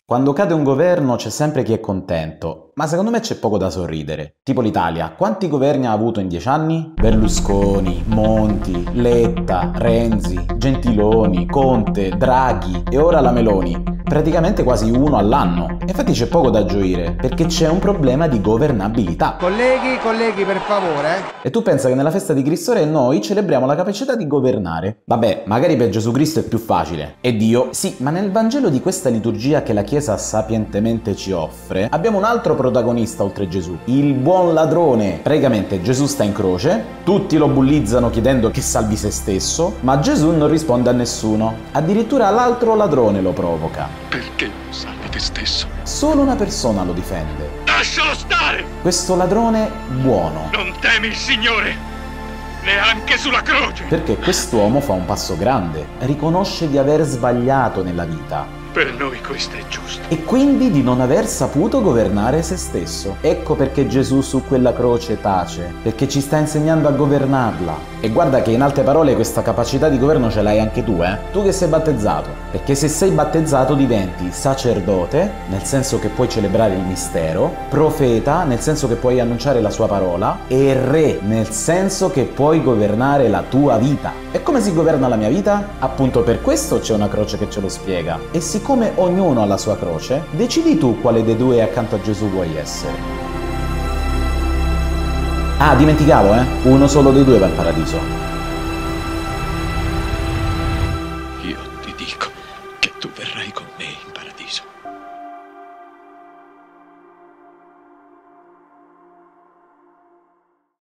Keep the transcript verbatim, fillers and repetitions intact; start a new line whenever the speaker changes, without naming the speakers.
Quando cade un governo c'è sempre chi è contento, ma secondo me c'è poco da sorridere. Tipo l'Italia, quanti governi ha avuto in dieci anni? Berlusconi, Monti, Letta, Renzi, Gentiloni, Conte, Draghi e ora la Meloni. Praticamente quasi uno all'anno. Infatti c'è poco da gioire, perché c'è un problema di governabilità.
Colleghi, colleghi, per favore.
E tu pensa che nella festa di Cristo Re noi celebriamo la capacità di governare? Vabbè, magari per Gesù Cristo è più facile. E Dio? Sì, ma nel Vangelo di questa liturgia che la Chiesa sapientemente ci offre, abbiamo un altro protagonista oltre Gesù, il buon ladrone. Praticamente Gesù sta in croce, tutti lo bullizzano chiedendo che salvi se stesso, ma Gesù non risponde a nessuno. Addirittura l'altro ladrone lo provoca.
Perché non salvi te stesso?
Solo una persona lo difende.
Lascialo stare!
Questo ladrone buono.
Non temi il Signore, neanche sulla croce!
Perché quest'uomo fa un passo grande, riconosce di aver sbagliato nella vita.
Per noi questo è giusto.
E quindi di non aver saputo governare se stesso. Ecco perché Gesù su quella croce tace, perché ci sta insegnando a governarla. E guarda che in altre parole questa capacità di governo ce l'hai anche tu, eh? Tu che sei battezzato. Perché se sei battezzato diventi sacerdote, nel senso che puoi celebrare il mistero, profeta, nel senso che puoi annunciare la sua parola, e re, nel senso che puoi governare la tua vita. E come si governa la mia vita? Appunto per questo c'è una croce che ce lo spiega. E siccome ognuno ha la sua croce, decidi tu quale dei due accanto a Gesù vuoi essere. Ah, dimenticavo, eh? Uno solo dei due va al paradiso.